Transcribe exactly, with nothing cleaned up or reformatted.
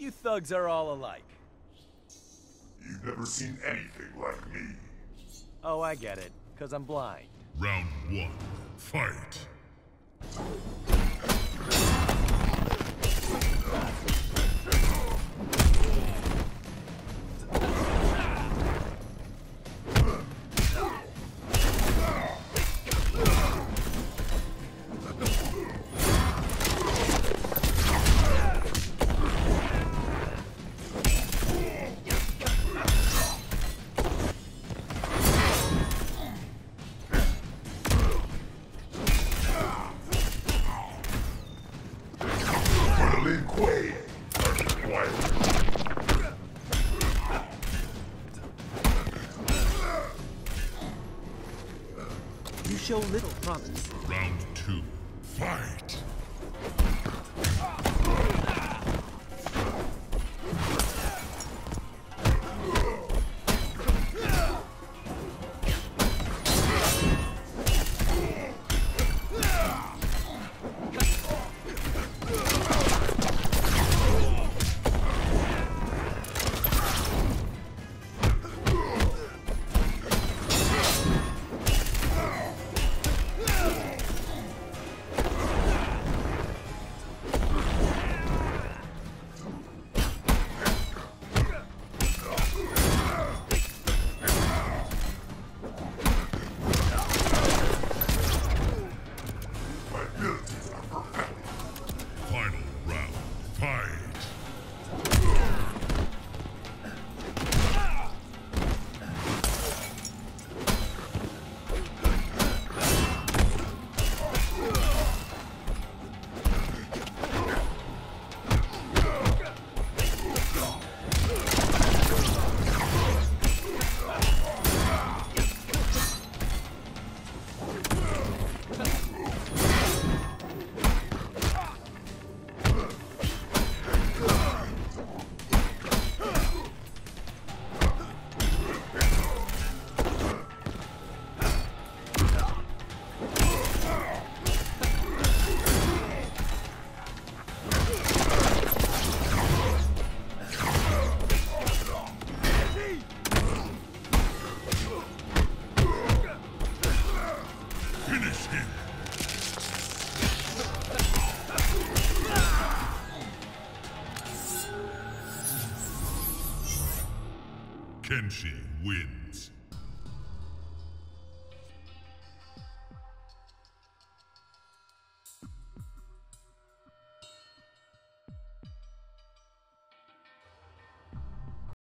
You thugs are all alike. You've never seen anything like me. Oh, I get it. Because I'm blind. Round one, fight. Lin Kuei are required. You show little promise. Round two, fight. Final round, fight! Finish him! Kenshi wins.